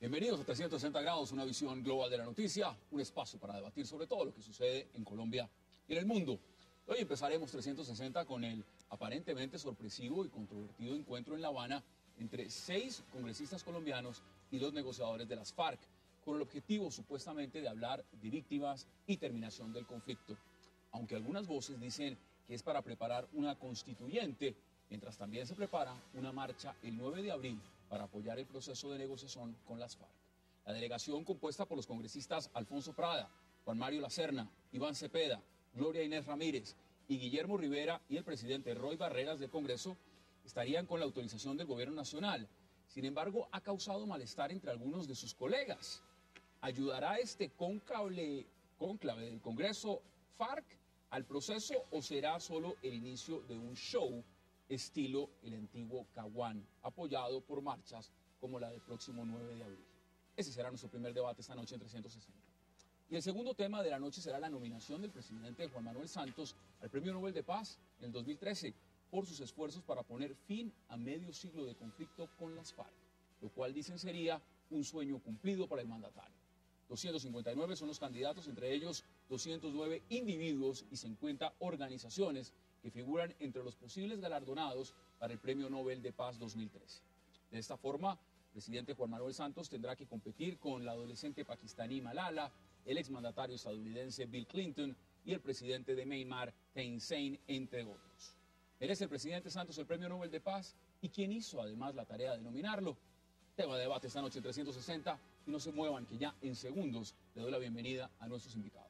Bienvenidos a 360 grados, una visión global de la noticia, un espacio para debatir sobre todo lo que sucede en Colombia y en el mundo. Hoy empezaremos 360 con el aparentemente sorpresivo y controvertido encuentro en La Habana entre 6 congresistas colombianos y 2 negociadores de las FARC, con el objetivo supuestamente de hablar de víctimas y terminación del conflicto. Aunque algunas voces dicen que es para preparar una constituyente, mientras también se prepara una marcha el 9 de abril para apoyar el proceso de negociación con las FARC. La delegación, compuesta por los congresistas Alfonso Prada, Juan Mario Lacerna, Iván Cepeda, Gloria Inés Ramírez y Guillermo Rivera y el presidente Roy Barreras del Congreso, estarían con la autorización del gobierno nacional. Sin embargo, ha causado malestar entre algunos de sus colegas. ¿Ayudará este cónclave del Congreso FARC al proceso o será solo el inicio de un show estilo el antiguo Caguán, apoyado por marchas como la del próximo 9 de abril? Ese será nuestro primer debate esta noche en 360. Y el segundo tema de la noche será la nominación del presidente Juan Manuel Santos al Premio Nobel de Paz en el 2013 por sus esfuerzos para poner fin a medio siglo de conflicto con las FARC, lo cual dicen sería un sueño cumplido para el mandatario. 259 son los candidatos, entre ellos 209 individuos y 50 organizaciones que figuran entre los posibles galardonados para el Premio Nobel de Paz 2013. De esta forma, el presidente Juan Manuel Santos tendrá que competir con la adolescente pakistaní Malala, el exmandatario estadounidense Bill Clinton y el presidente de Myanmar, Thein Sein, entre otros. ¿Merece el presidente Santos el Premio Nobel de Paz? ¿Y quién hizo además la tarea de nominarlo? Tema de debate esta noche en 360, y no se muevan que ya en segundos le doy la bienvenida a nuestros invitados.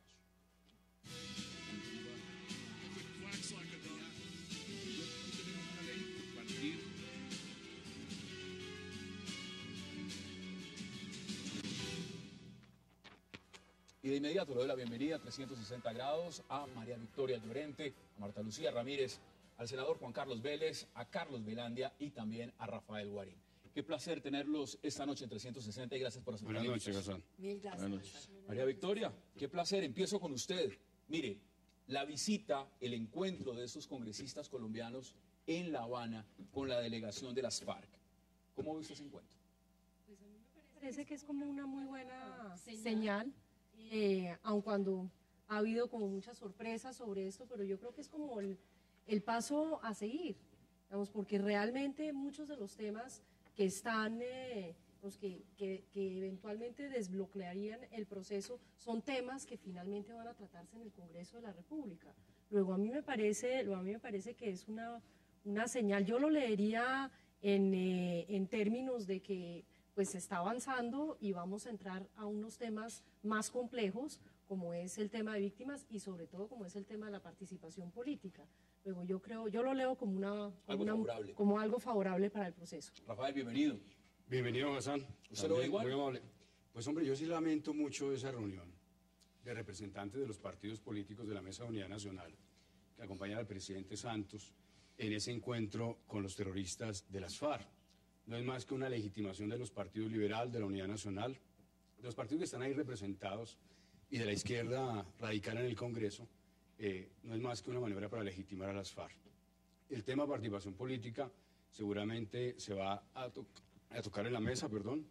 Y de inmediato le doy la bienvenida a 360 grados a María Victoria Llorente, a Marta Lucía Ramírez, al senador Juan Carlos Vélez, a Carlos Velandia y también a Rafael Guarín. Qué placer tenerlos esta noche en 360 y gracias por aceptar. Buenas noches, Gazán. Mil gracias. Buenas noches. María Victoria, qué placer. Empiezo con usted. Mire, la visita, el encuentro de estos congresistas colombianos en La Habana con la delegación de las FARC. ¿Cómo ve usted ese encuentro? Pues a mí me parece que es como una muy buena señal, aun cuando ha habido como muchas sorpresas sobre esto, pero yo creo que es como el paso a seguir, digamos, porque realmente muchos de los temas que están, los que eventualmente desbloquearían el proceso son temas que finalmente van a tratarse en el Congreso de la República. Luego a mí me parece que es una señal. Yo lo leería en términos de que pues se está avanzando y vamos a entrar a unos temas más complejos, como es el tema de víctimas y sobre todo como es el tema de la participación política. Luego yo lo leo como algo favorable para el proceso. Rafael, bienvenido. Bienvenido, Gazán. ¿Usted lo ve igual? Muy amable. Pues hombre, yo sí lamento mucho esa reunión de representantes de los partidos políticos de la Mesa de Unidad Nacional que acompañan al presidente Santos en ese encuentro con los terroristas de las FARC. No es más que una legitimación de los partidos liberal, de la Unidad Nacional, de los partidos que están ahí representados y de la izquierda radical en el Congreso. No es más que una maniobra para legitimar a las FARC. El tema de participación política seguramente se va a tocar en la mesa, perdón,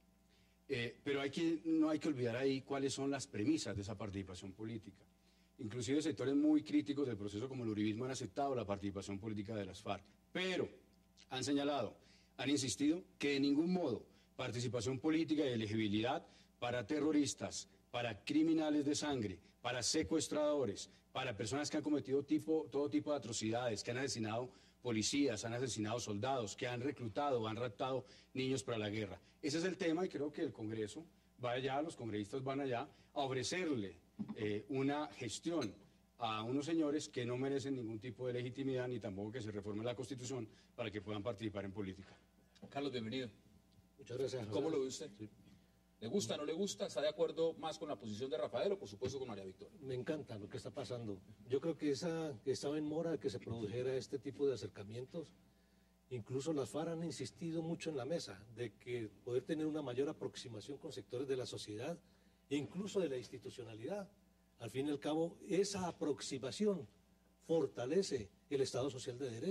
pero no hay que olvidar ahí cuáles son las premisas de esa participación política. Inclusive sectores muy críticos del proceso como el uribismo han aceptado la participación política de las FARC, pero han señalado, han insistido que de ningún modo participación política y elegibilidad para terroristas, para criminales de sangre, para secuestradores, para personas que han cometido todo tipo de atrocidades, que han asesinado policías, han asesinado soldados, que han reclutado, han raptado niños para la guerra. Ese es el tema y creo que el Congreso va allá, los congresistas van allá a ofrecerle una gestión a unos señores que no merecen ningún tipo de legitimidad ni tampoco que se reforme la Constitución para que puedan participar en política. Carlos, bienvenido. Muchas gracias. ¿Cómo lo ve usted? Sí. ¿Le gusta, no le gusta? ¿Está de acuerdo más con la posición de Rafael o por supuesto con María Victoria? Me encanta lo que está pasando. Yo creo que estaba en mora de que se produjera este tipo de acercamientos. Incluso las FARC han insistido mucho en la mesa de que poder tener una mayor aproximación con sectores de la sociedad e incluso de la institucionalidad. Al fin y al cabo, esa aproximación fortalece el Estado Social de Derecho,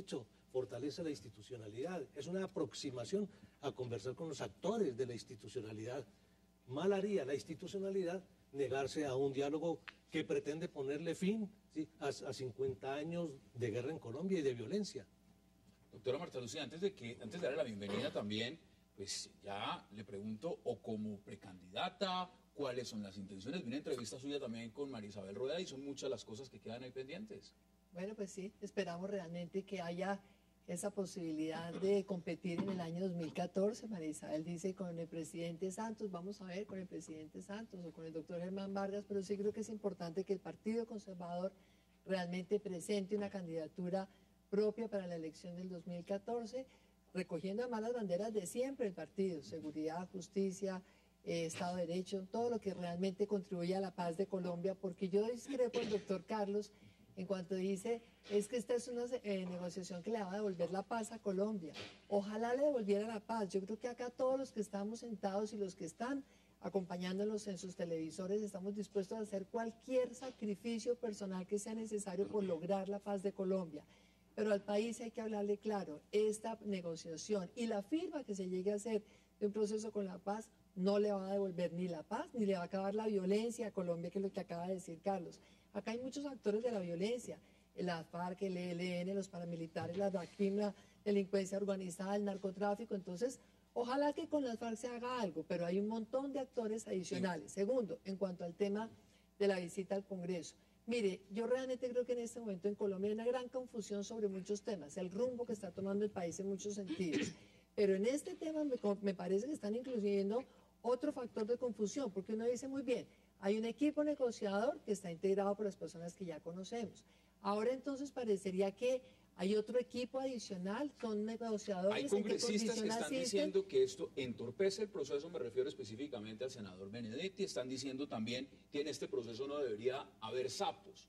fortalece la institucionalidad, es una aproximación a conversar con los actores de la institucionalidad. Mal haría la institucionalidad negarse a un diálogo que pretende ponerle fin, ¿sí?, a 50 años de guerra en Colombia y de violencia. Doctora Marta Lucía, antes de darle la bienvenida también, pues ya le pregunto, o como precandidata, ¿cuáles son las intenciones? Vi una entrevista suya también con María Isabel Rueda y son muchas las cosas que quedan ahí pendientes. Bueno, pues sí, esperamos realmente que haya esa posibilidad de competir en el año 2014. María Isabel dice con el presidente Santos, vamos a ver con el presidente Santos o con el doctor Germán Vargas, pero sí creo que es importante que el Partido Conservador realmente presente una candidatura propia para la elección del 2014, recogiendo además las banderas de siempre el partido, seguridad, justicia, Estado de Derecho, todo lo que realmente contribuye a la paz de Colombia, porque yo discrepo del doctor Carlos en cuanto dice, es que esta es una negociación que le va a devolver la paz a Colombia. Ojalá le devolviera la paz. Yo creo que acá todos los que estamos sentados y los que están acompañándolos en sus televisores estamos dispuestos a hacer cualquier sacrificio personal que sea necesario por lograr la paz de Colombia. Pero al país hay que hablarle claro, esta negociación y la firma que se llegue a hacer de un proceso con la paz no le va a devolver ni la paz, ni le va a acabar la violencia a Colombia, que es lo que acaba de decir Carlos. Acá hay muchos actores de la violencia, la FARC, el ELN, los paramilitares, la DACRIM, la delincuencia organizada, el narcotráfico. Entonces, ojalá que con las FARC se haga algo, pero hay un montón de actores adicionales. Sí. Segundo, en cuanto al tema de la visita al Congreso. Mire, yo realmente creo que en este momento en Colombia hay una gran confusión sobre muchos temas, el rumbo que está tomando el país en muchos sentidos. Pero en este tema me parece que están incluyendo otro factor de confusión, porque uno dice muy bien, hay un equipo negociador que está integrado por las personas que ya conocemos. Ahora entonces parecería que hay otro equipo adicional, son negociadores. Hay congresistas que están diciendo que esto entorpece el proceso, me refiero específicamente al senador Benedetti, están diciendo también que en este proceso no debería haber sapos.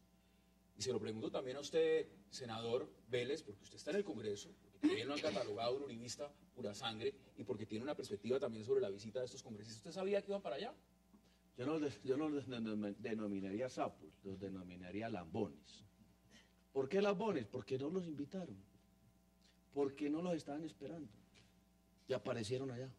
Y se lo pregunto también a usted, senador Vélez, porque usted está en el Congreso, porque también lo han catalogado un uribista pura sangre y porque tiene una perspectiva también sobre la visita de estos congresistas. ¿Usted sabía que iban para allá? Yo no los denominaría sapos, los denominaría lambones. ¿Por qué lambones? Porque no los invitaron, porque no los estaban esperando. Y aparecieron allá.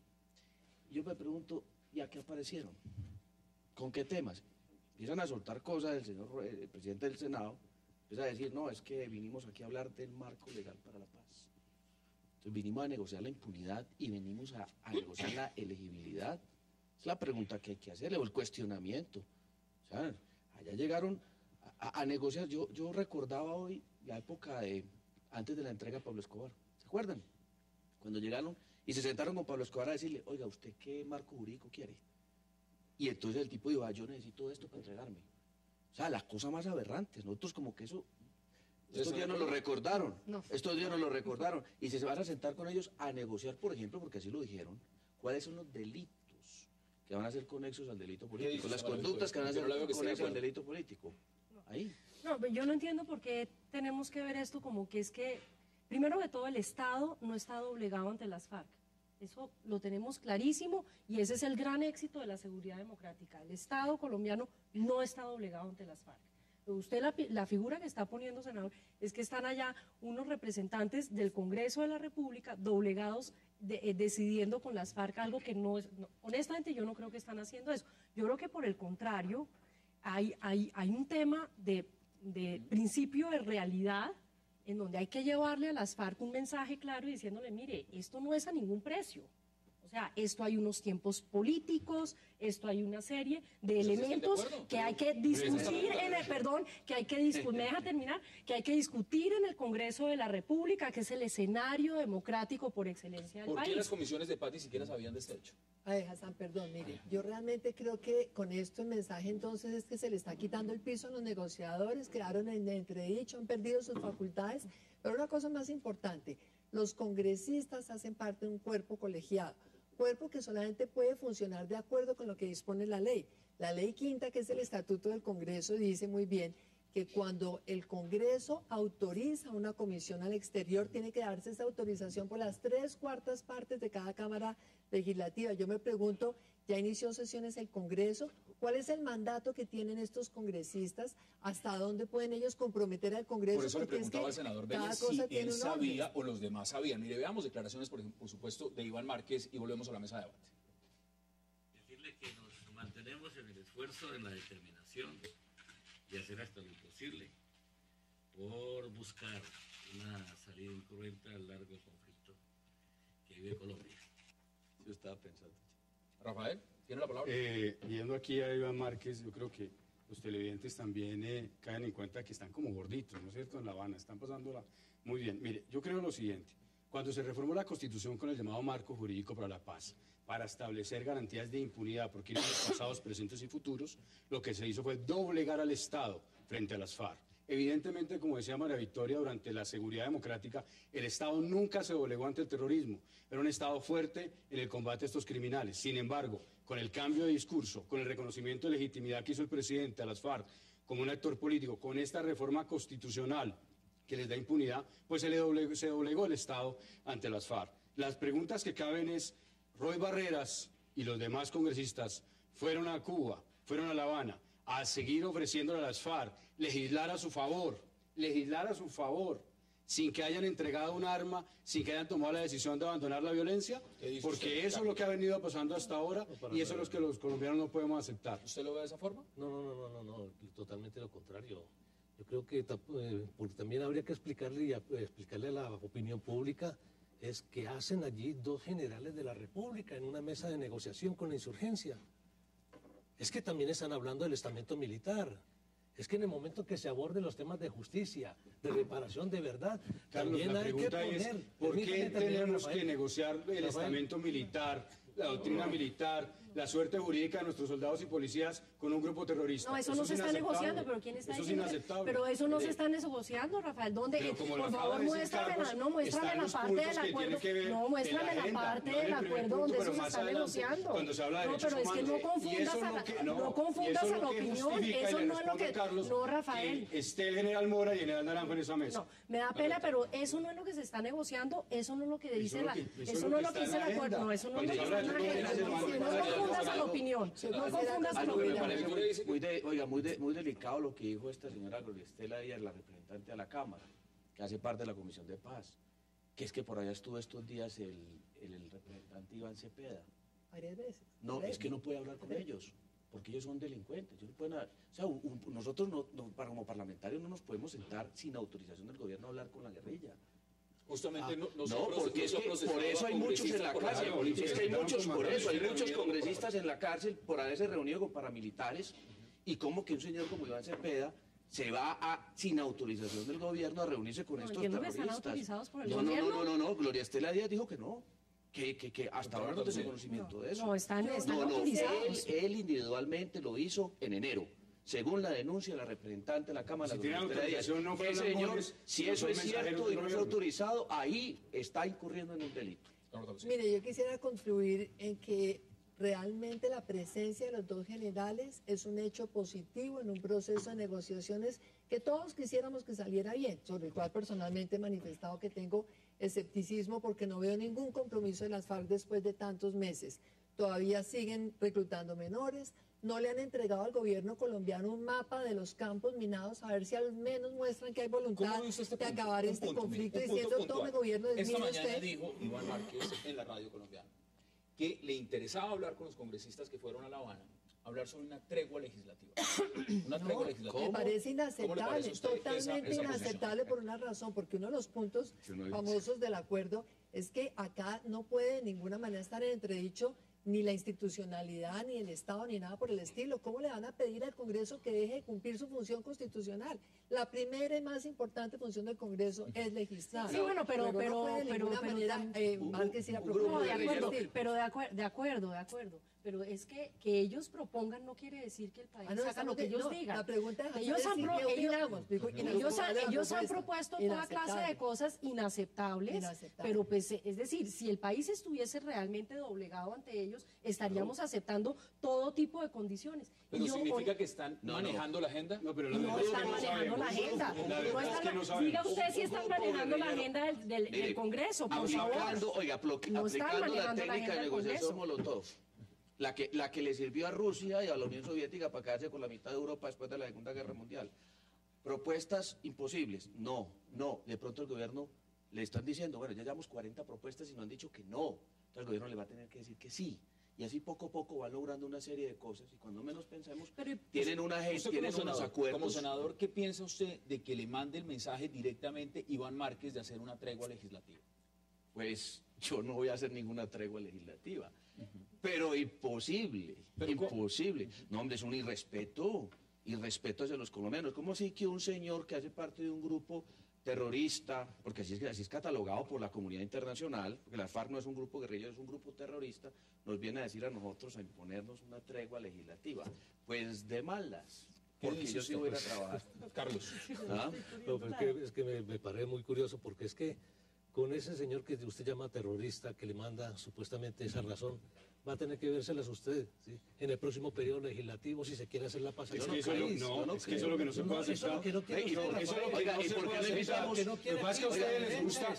Yo me pregunto, ¿y a qué aparecieron? ¿Con qué temas? Empiezan a soltar cosas el presidente del Senado, empieza a decir, no, es que vinimos aquí a hablar del marco legal para la paz. Entonces vinimos a negociar la impunidad y venimos a negociar la elegibilidad. Es la pregunta que hay que hacerle, o el cuestionamiento. O sea, allá llegaron a negociar. Yo recordaba hoy la época antes de la entrega a Pablo Escobar. ¿Se acuerdan? Cuando llegaron y se sentaron con Pablo Escobar a decirle, oiga, ¿usted qué marco jurídico quiere? Y entonces el tipo dijo, yo necesito esto para entregarme. O sea, las cosas más aberrantes. Nosotros como que eso... Estos días nos lo recordaron. No. Estos días nos lo recordaron. Y se van a sentar con ellos a negociar, por ejemplo, porque así lo dijeron, cuáles son los delitos que van a ser conexos al delito político, las conductas que van a ser conexos al delito político. Ahí. No, yo no entiendo por qué tenemos que ver esto como que es que, primero de todo, el Estado no está doblegado ante las FARC. Eso lo tenemos clarísimo y ese es el gran éxito de la seguridad democrática. El Estado colombiano no está doblegado ante las FARC. Usted la figura que está poniendo, senador, es que están allá unos representantes del Congreso de la República doblegados decidiendo con las FARC algo que no es... No, honestamente yo no creo que están haciendo eso. Yo creo que por el contrario hay un tema de principio de realidad en donde hay que llevarle a las FARC un mensaje claro y diciéndole, mire, esto no es a ningún precio. O sea, esto hay unos tiempos políticos, esto hay una serie de elementos que hay que discutir me deja terminar, que hay que discutir en el Congreso de la República, que es el escenario democrático por excelencia del país. ¿Por qué las comisiones de paz ni siquiera sabían de este hecho? Ay, Hassan, perdón, mire, yo realmente creo que con esto el mensaje entonces es que se le está quitando el piso a los negociadores, quedaron en entredicho, han perdido sus facultades, pero una cosa más importante, los congresistas hacen parte de un cuerpo colegiado, cuerpo que solamente puede funcionar de acuerdo con lo que dispone la ley. La ley quinta, que es el Estatuto del Congreso, dice muy bien que cuando el Congreso autoriza una comisión al exterior, tiene que darse esa autorización por las 3/4 partes de cada Cámara Legislativa. Yo me pregunto, ¿ya inició sesiones el Congreso? ¿Cuál es el mandato que tienen estos congresistas? ¿Hasta dónde pueden ellos comprometer al Congreso? Por eso le Porque es preguntaba que al senador cada Vélez cosa si tiene él un orden. sabía o los demás sabían. Mire, veamos declaraciones, por supuesto, de Iván Márquez y volvemos a la mesa de debate. Decirle que nos mantenemos en el esfuerzo, en la determinación y hacer hasta lo imposible por buscar una salida incruenta al largo conflicto que vive Colombia. Yo estaba pensando. Rafael, ¿tiene la palabra? Viendo aquí a Iván Márquez, yo creo que los televidentes también caen en cuenta que están como gorditos, ¿no es cierto?, en La Habana, están pasándola muy bien. Mire, yo creo lo siguiente, cuando se reformó la Constitución con el llamado Marco Jurídico para la Paz, para establecer garantías de impunidad por crímenes pasados, presentes y futuros, lo que se hizo fue doblegar al Estado frente a las FARC. Evidentemente, como decía María Victoria, durante la seguridad democrática, el Estado nunca se doblegó ante el terrorismo. Era un Estado fuerte en el combate a estos criminales. Sin embargo, con el cambio de discurso, con el reconocimiento de legitimidad que hizo el presidente a las FARC como un actor político, con esta reforma constitucional que les da impunidad, pues se doblegó el Estado ante las FARC. Las preguntas que caben es, Roy Barreras y los demás congresistas fueron a Cuba, fueron a La Habana, a seguir ofreciéndole a las FARC legislar a su favor, sin que hayan entregado un arma, sin que hayan tomado la decisión de abandonar la violencia, porque eso es lo que ha venido pasando hasta ahora y eso es lo que los colombianos no podemos aceptar. ¿Usted lo ve de esa forma? No, totalmente lo contrario. Yo creo que porque también habría que explicarle a la opinión pública es que hacen allí dos generales de la República en una mesa de negociación con la insurgencia. Es que también están hablando del estamento militar. Es que en el momento que se aborden los temas de justicia, de reparación de verdad, Carlos, también la hay que pregunta poner... es, ¿por qué Permítame terminar, tenemos Rafael. que negociar el estamento militar, la doctrina militar, la suerte jurídica de nuestros soldados y policías con un grupo terrorista? No, eso no es se está inaceptable. negociando, pero ¿quién está Eso es diciendo que- inaceptable. Pero eso no se está negociando, Rafael. ¿Dónde? Pero como lo Por acaba favor, de decir muéstrame Carlos, muéstrame están la los parte puntos del que acuerdo. tienen que ver No, en muéstrame la la agenda, parte no en el del primer acuerdo punto, donde pero eso se más está adelante, negociando. cuando se habla de No, derechos pero es que no humanos, y confundas eso a lo la, que- no y confundas eso a la lo que opinión. justifica, y Eso le no es lo respondo, que... Carlos, No, Rafael. que esté el general Mora y el general Naranjo en esa mesa. No, me da pena, pero eso no es lo que se está negociando, eso no es lo que dice la, eso no es lo que dice el acuerdo, no, eso no es lo que Cuando dice se la habla de agenda. derechos humanos, No confundas a la opinión, no confundas a la Algo que me opinión. parece muy delicado lo que dijo esta señora Gloria Estela Díaz, la representante de la Cámara, que hace parte de la Comisión de Paz, que es que por allá estuvo estos días el representante Iván Cepeda. Varias veces. No, es que no puede hablar con ellos, porque ellos son delincuentes. Ellos no pueden, o sea, nosotros como parlamentarios no nos podemos sentar sin autorización del gobierno a hablar con la guerrilla. Justamente No, nosotros, porque es que nosotros por eso hay muchos en la cárcel, es que hay muchos, por eso hay muchos congresistas en la cárcel por haberse reunido con paramilitares, y como que un señor como Iván Cepeda se va sin autorización del gobierno a reunirse con estos entiendo que terroristas. están autorizados por el no, gobierno. no, Gloria Estela Díaz dijo que no, que hasta ahora no tiene conocimiento de eso. No, están No, autorizados. él individualmente lo hizo en enero. Según la denuncia de la representante de la Cámara, Si tiene Gloria Estela Díaz, autorización, no fueron ese señor, lambones, si no eso son es mensajeros cierto del y no es gobierno. autorizado, ahí está incurriendo en un delito. Mire, yo quisiera concluir en que realmente la presencia de los dos generales es un hecho positivo en un proceso de negociaciones que todos quisiéramos que saliera bien, sobre el cual personalmente he manifestado que tengo escepticismo porque no veo ningún compromiso de las FARC después de tantos meses. Todavía siguen reclutando menores, no le han entregado al gobierno colombiano un mapa de los campos minados, a ver si al menos muestran que hay voluntad ¿Cómo ve usted este de punto? acabar Un este punto, conflicto, mire, un punto diciendo, puntual. tome gobierno, Esta desmine mañana usted. dijo Iván Márquez en la radio colombiana que le interesaba hablar con los congresistas que fueron a La Habana, hablar sobre una tregua legislativa. Una tregua legislativa. Me parece ¿Cómo le inaceptable, parece a usted totalmente esa inaceptable posición? por una razón, porque uno de los puntos Yo no he dicho. famosos del acuerdo es que acá no puede de ninguna manera estar en entredicho ni la institucionalidad, ni el Estado, ni nada por el estilo. ¿Cómo le van a pedir al Congreso que deje de cumplir su función constitucional? La primera y más importante función del Congreso es legislar. Sí, bueno, pero- Luego no puede de pero- ninguna pero manera también- Márquez ir a un grupo No, proponer de de acuerdo, guerrilleros. pero de acuerdo. Pero es que ellos propongan no quiere decir que el país Ah, no, haga estamos lo que de- ellos no, digan. la pregunta es Ellos han, ¿qué opinamos? Dijo, ellos han propuesto toda clase de cosas inaceptables, Inaceptables. pero pues, es decir, si el país estuviese realmente doblegado ante ellos, estaríamos aceptando todo tipo de condiciones. ¿Pero Y yo significa hoy- que están No, manejando la agenda? No, pero la no verdad es que están no manejando sabemos. la agenda. La No verdad es están- que no sabemos. diga usted si están manejando la agenda del Mire, Congreso, por favor. aplicando, oiga, No están aplicando la manejando la técnica agenda de del negociación Congreso. Molotov. la que le sirvió a Rusia y a la Unión Soviética para quedarse con la mitad de Europa después de la Segunda Guerra Mundial. Propuestas imposibles. No. De pronto el gobierno le están diciendo, bueno, ya llevamos 40 propuestas y no han dicho que no. Entonces el gobierno le va a tener que decir que sí. Y así poco a poco va logrando una serie de cosas y cuando menos pensemos, tienen una gente, Usted tienen unos acuerdos. Como senador, ¿qué piensa usted de que le mande el mensaje directamente Iván Márquez de hacer una tregua legislativa? Pues yo no voy a hacer ninguna tregua legislativa. Pero imposible, imposible. No, hombre, es un irrespeto hacia los colombianos. ¿Cómo así que un señor que hace parte de un grupo terrorista, porque así es catalogado por la comunidad internacional, porque la FARC no es un grupo guerrillero, es un grupo terrorista, nos viene a decir a nosotros, a imponernos una tregua legislativa? Pues de malas, porque yo sí voy a ir a trabajar. Carlos. ¿Ah? No, pero es que me paré muy curioso porque es que con ese señor que usted llama terrorista, que le manda supuestamente esa razón, va a tener que vérselas usted, ¿sí? En el próximo periodo legislativo, si se quiere hacer la paz. Es que eso es lo que no se puede aceptar. Eso es lo que no quiere Eso es usted, lo que Oiga, no ¿y se por puede qué le aceptar. invitamos? Lo que pasa es que a ustedes les gusta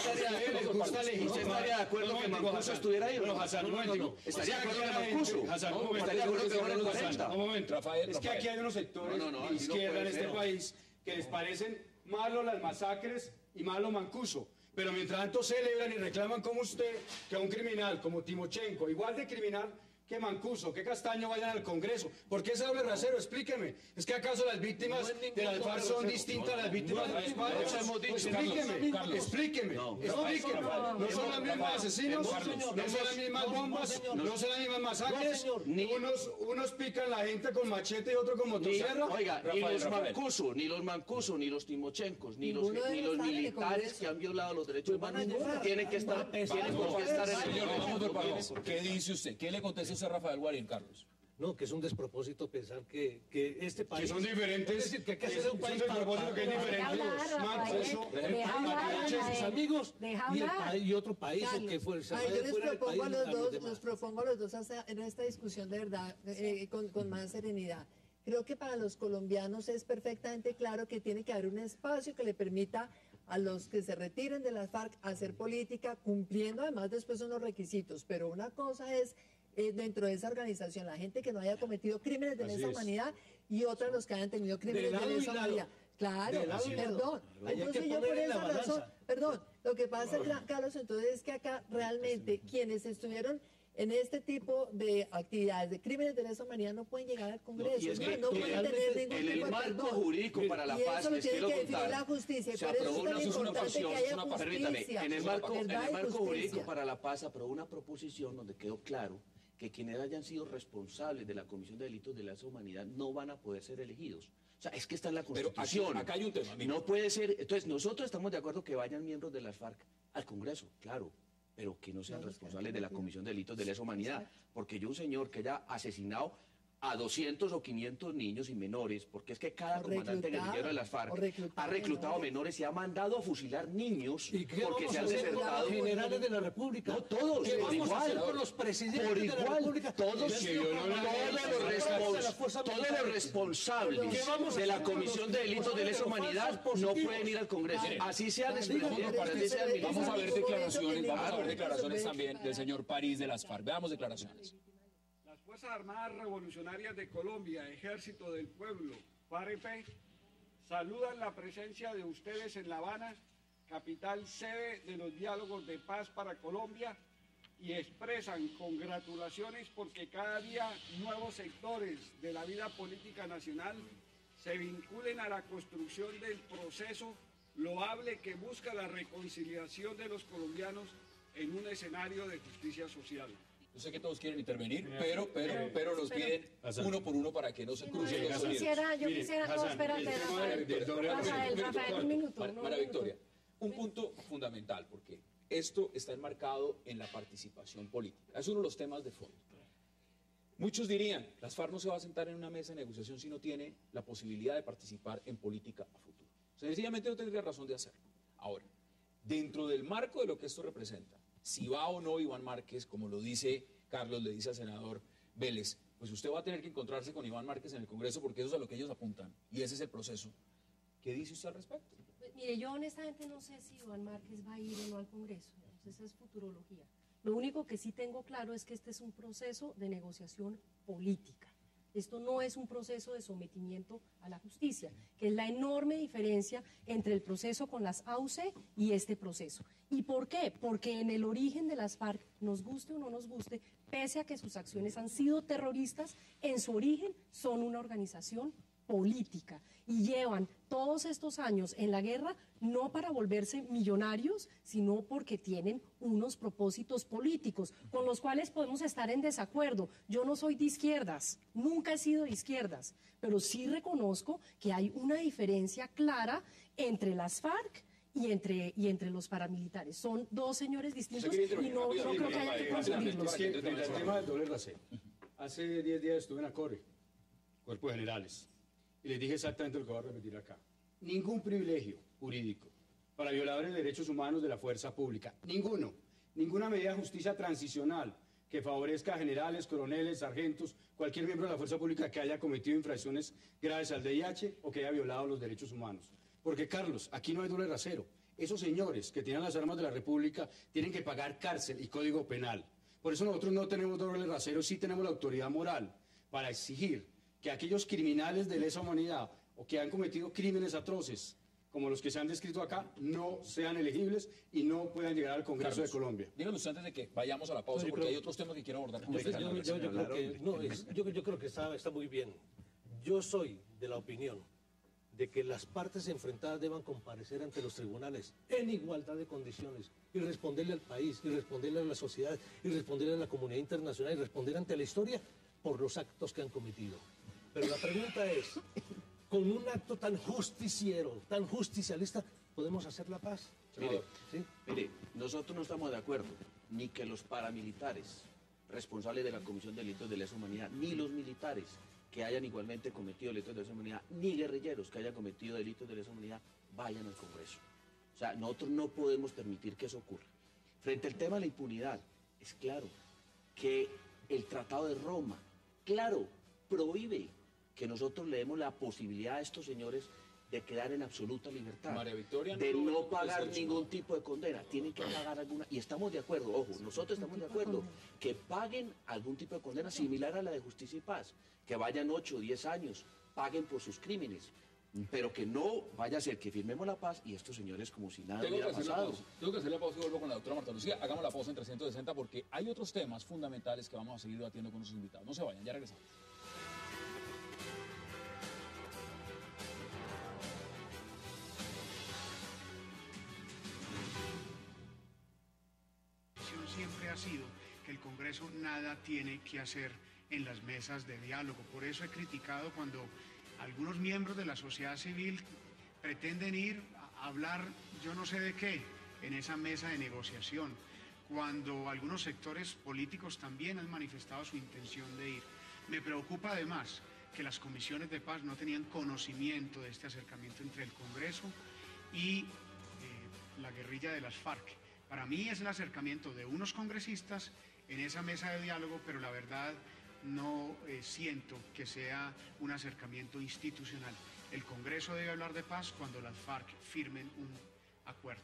¿Y usted estaría de acuerdo que Mancuso estuviera ahí? No, Hassan, un momentico. ¿Estaría de acuerdo que Mancuso? Hassan, un momento. ¿Estaría de acuerdo que fuera el Hassan, 40? un momento. Rafael, Es que aquí hay unos sectores No, de así no izquierda puede en este ser. país que les parecen malos las masacres y malo Mancuso. Pero mientras tanto celebran y reclaman como usted que a un criminal como Timochenko, igual de criminal que Mancuso, que Castaño vayan al Congreso. ¿Por qué ese doble rasero? Explíqueme. ¿Es que acaso las víctimas de las FARC son distintas a las víctimas de los padres? Explíqueme. No son las mismas asesinos, no son las mismas bombas, no son las mismas masacres. Unos pican la gente con machete y otros con motosierra. Oiga, ni los Mancuso, ni los Timochencos, ni los militares que han violado los derechos humanos tienen que estar en el Señor, vamos por partes. ¿Qué dice usted? ¿Qué le contesta usted a Rafael Guarín, Carlos? No, que es un despropósito pensar que este país... Que son diferentes. Es decir, que hay que Es hacer un un país despropósito que es diferente. Mancuso, deja hablar, sus amigos deja y, hablar. y otro país el Carlos, que fue ay, yo les fuera del propongo a país, los dos, demás. los propongo a los dos en esta discusión de verdad, con más serenidad. Creo que para los colombianos es perfectamente claro que tiene que haber un espacio que le permita a los que se retiren de las FARC hacer política, cumpliendo además después unos requisitos. Pero una cosa es dentro de esa organización la gente que no haya cometido crímenes de lesa humanidad y otra los que hayan tenido crímenes de lesa humanidad. Claro, perdón. Entonces yo por esa razón, perdón, lo que pasa, Carlos, entonces es que acá realmente quienes estuvieron en este tipo de actividades de crímenes de lesa humanidad no pueden llegar al Congreso, no pueden tener ningún en el tipo de marco perdón. jurídico para la Y paz, eso lo les tiene quiero que definir contar, la justicia, se por eso es aprobó tan una importante que haya permítame, justicia. en el marco verdad y jurídico justicia. para la paz aprobó una proposición donde quedó claro que quienes hayan sido responsables de la comisión de delitos de lesa humanidad no van a poder ser elegidos. O sea, es que está en la Pero Constitución. acá hay un tema. Mire. No puede ser. Entonces, nosotros estamos de acuerdo que vayan miembros de las FARC al Congreso, claro, pero que no sean responsables de la comisión de delitos de lesa humanidad. Porque yo, un señor que haya asesinado a 200 o 500 niños y menores, porque es que cada comandante guerrillero de las FARC ha reclutado menores y ha mandado a fusilar niños ¿Y qué porque vamos se a han hacer con desertado. los generales de la República? No, todos, ¿Qué por vamos a hacer igual. con los presidentes Por de la igual, República? todos, Que yo no todos los responsables de la comisión de delitos de lesa humanidad no pueden ir al Congreso. Así sean Pero Vamos a ver en ningún declaraciones, momento vamos a ver tenemos declaraciones que también del señor París de las FARC. Veamos declaraciones. Las Fuerzas Armadas Revolucionarias de Colombia, Ejército del Pueblo, FAREP, saludan la presencia de ustedes en La Habana, capital sede de los diálogos de paz para Colombia, y expresan congratulaciones porque cada día nuevos sectores de la vida política nacional se vinculen a la construcción del proceso loable que busca la reconciliación de los colombianos en un escenario de justicia social. Yo sé que todos quieren intervenir, pero nos piden uno por uno para que no se crucen los sonidos. Yo quisiera, no, espérate, Rafael, un minuto. María Victoria, un punto fundamental, porque esto está enmarcado en la participación política. Es uno de los temas de fondo. Muchos dirían, las FARC no se va a sentar en una mesa de negociación si no tiene la posibilidad de participar en política a futuro. Sencillamente no tendría razón de hacerlo. Ahora, dentro del marco de lo que esto representa, si va o no Iván Márquez, como lo dice Carlos, le dice al senador Vélez, pues usted va a tener que encontrarse con Iván Márquez en el Congreso porque eso es a lo que ellos apuntan y ese es el proceso. ¿Qué dice usted al respecto? Pues, mire, yo honestamente no sé si Iván Márquez va a ir o no al Congreso, esa es futurología. Lo único que sí tengo claro es que este es un proceso de negociación política. Esto no es un proceso de sometimiento a la justicia, que es la enorme diferencia entre el proceso con las AUC y este proceso. ¿Y por qué? Porque en el origen de las FARC, nos guste o no nos guste, pese a que sus acciones han sido terroristas, en su origen son una organización política y llevan todos estos años en la guerra no para volverse millonarios, sino porque tienen unos propósitos políticos con los cuales podemos estar en desacuerdo. Yo no soy de izquierdas, nunca he sido de izquierdas, pero sí reconozco que hay una diferencia clara entre las FARC y entre los paramilitares. Son dos señores distintos y no creo que haya que confundirlos. Es que el tema del doble rasero. Hace 10 días estuve en ACORE, Cuerpos Generales, y les dije exactamente lo que voy a repetir acá. Ningún privilegio jurídico para violadores de derechos humanos de la fuerza pública. Ninguno. Ninguna medida de justicia transicional que favorezca a generales, coroneles, sargentos, cualquier miembro de la fuerza pública que haya cometido infracciones graves al VIH o que haya violado los derechos humanos. Porque, Carlos, aquí no hay doble rasero. Esos señores que tienen las armas de la República tienen que pagar cárcel y código penal. Por eso nosotros no tenemos doble rasero, sí tenemos la autoridad moral para exigir que aquellos criminales de lesa humanidad o que han cometido crímenes atroces, como los que se han descrito acá, no sean elegibles y no puedan llegar al Congreso de Colombia. Díganos usted antes de que vayamos a la pausa, porque hay otros temas que quiero abordar con usted. Yo creo que está muy bien. Yo soy de la opinión de que las partes enfrentadas deban comparecer ante los tribunales en igualdad de condiciones y responderle al país, y responderle a la sociedad, y responderle a la comunidad internacional, y responder ante la historia por los actos que han cometido. Pero la pregunta es, con un acto tan justiciero, tan justicialista, ¿podemos hacer la paz? Mire, nosotros no estamos de acuerdo ni que los paramilitares responsables de la Comisión de Delitos de Lesa Humanidad, ni los militares que hayan igualmente cometido delitos de lesa humanidad, ni guerrilleros que hayan cometido delitos de lesa humanidad, vayan al Congreso. O sea, nosotros no podemos permitir que eso ocurra. Frente al tema de la impunidad, es claro que el Tratado de Roma, claro, prohíbe que nosotros le demos la posibilidad a estos señores de quedar en absoluta libertad, María Victoria, de no pagar ningún tipo de condena, tienen que pagar alguna, y estamos de acuerdo, ojo, nosotros estamos de acuerdo, que paguen algún tipo de condena similar a la de Justicia y Paz, que vayan 8 o 10 años, paguen por sus crímenes, pero que no vaya a ser que firmemos la paz y estos señores como si nada hubiera pasado. Tengo que hacer la pausa y vuelvo con la doctora Marta Lucía. Hagamos la pausa en 360 porque hay otros temas fundamentales que vamos a seguir debatiendo con nuestros invitados. No se vayan, ya regresamos. Siempre ha sido que el Congreso nada tiene que hacer en las mesas de diálogo. Por eso he criticado cuando algunos miembros de la sociedad civil pretenden ir a hablar yo no sé de qué en esa mesa de negociación, cuando algunos sectores políticos también han manifestado su intención de ir. Me preocupa además que las comisiones de paz no tenían conocimiento de este acercamiento entre el Congreso y la guerrilla de las FARC. Para mí es el acercamiento de unos congresistas en esa mesa de diálogo, pero la verdad no siento que sea un acercamiento institucional. El Congreso debe hablar de paz cuando las FARC firmen un acuerdo.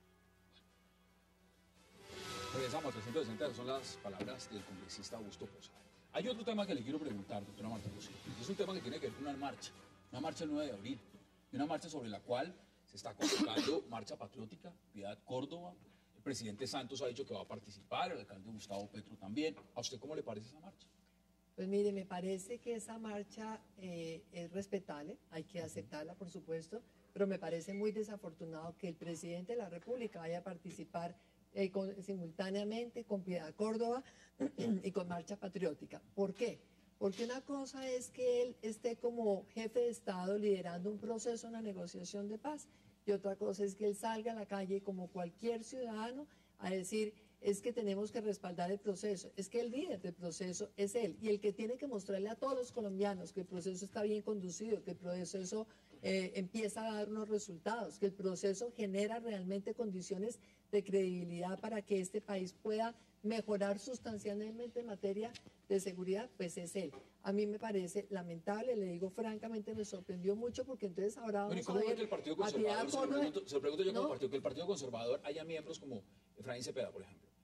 Regresamos a 360, son las palabras del congresista Augusto Posada. Hay otro tema que le quiero preguntar, doctora Marta Lucía. Es un tema que tiene que ver con una marcha el 9 de abril, y una marcha sobre la cual se está convocando Marcha Patriótica, Piedad Córdoba. El presidente Santos ha dicho que va a participar, el alcalde Gustavo Petro también. ¿A usted cómo le parece esa marcha? Pues mire, me parece que esa marcha es respetable, hay que aceptarla, por supuesto, pero me parece muy desafortunado que el presidente de la República vaya a participar simultáneamente con Piedad Córdoba y con Marcha Patriótica. ¿Por qué? Porque una cosa es que él esté como jefe de Estado liderando un proceso, una negociación de paz, y otra cosa es que él salga a la calle como cualquier ciudadano a decir, es que tenemos que respaldar el proceso, es que el líder del proceso es él, y el que tiene que mostrarle a todos los colombianos que el proceso está bien conducido, que el proceso empieza a dar unos resultados, que el proceso genera realmente condiciones de credibilidad para que este país pueda mejorar sustancialmente en materia de seguridad, pues es él. A mí me parece lamentable, le digo francamente, me sorprendió mucho porque entonces ahora vamos a ver... que el Partido Conservador, se lo pregunto yo como partido, que el Partido Conservador haya miembros como Efraín Cepeda, por ejemplo,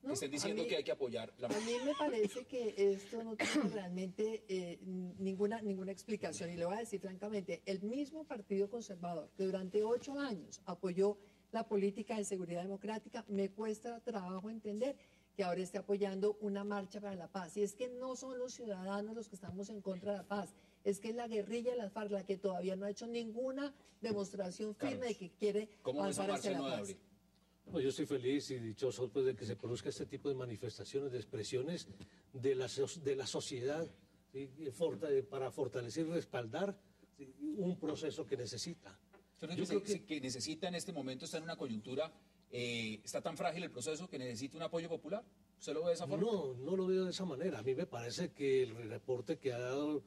que estén diciendo que hay que apoyar la marcha. A mí me parece que esto no tiene realmente ninguna explicación. Y le voy a decir francamente, el mismo Partido Conservador que durante 8 años apoyó la política de seguridad democrática, me cuesta trabajo entender que ahora esté apoyando una marcha para la paz. Y es que no son los ciudadanos los que estamos en contra de la paz, es que es la guerrilla de las FARC la que todavía no ha hecho ninguna demostración firme de que quiere avanzar hacia la paz. No, yo estoy feliz y dichoso pues, de que se produzca este tipo de manifestaciones, de expresiones de la sociedad, ¿sí? Para fortalecer y respaldar, ¿sí? Un proceso que necesita. Yo creo que necesita en este momento, está en una coyuntura, está tan frágil el proceso que necesita un apoyo popular. ¿Usted lo ve de esa forma? No, no lo veo de esa manera. A mí me parece que el reporte que ha dado